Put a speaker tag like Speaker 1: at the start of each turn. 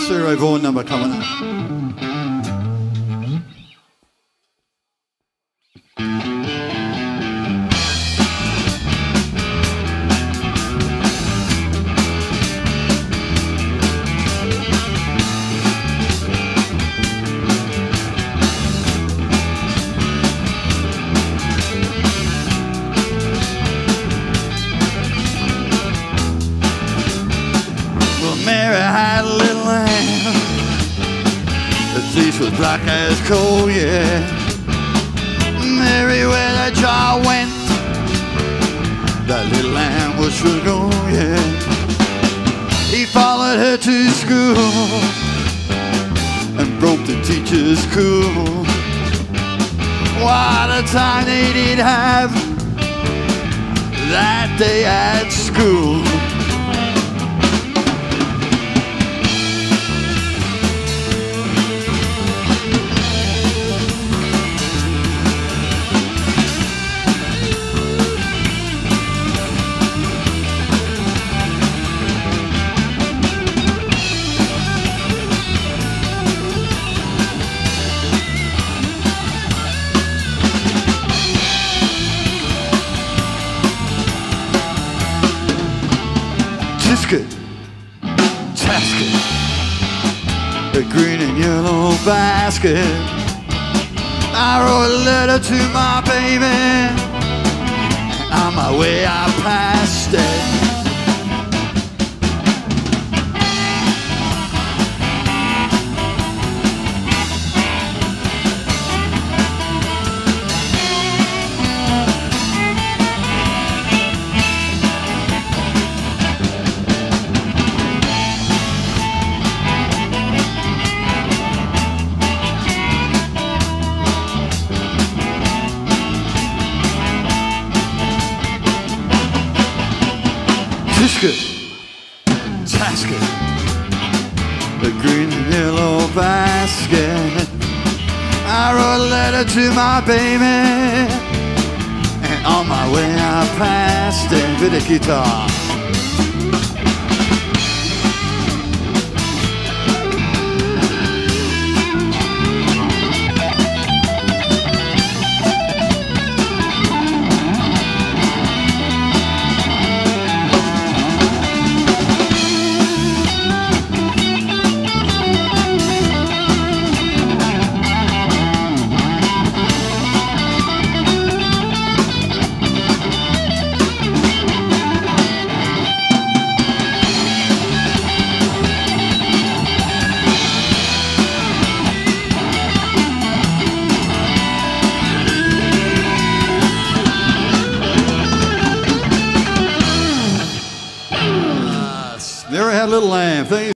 Speaker 1: SRV number coming up. Mary had a little lamb. The fleece was black as coal, yeah. Mary, where that child went, that little lamb was sure gone, yeah. He followed her to school and broke the teacher's cool. What a time they did have that day at school. Tasket, the green and yellow basket. I wrote a letter to my baby, and on my way I passed it. Tasket, the green and yellow basket. I wrote a letter to my baby, and on my way I passed it with a guitar. There I had a little lamb. Thank you.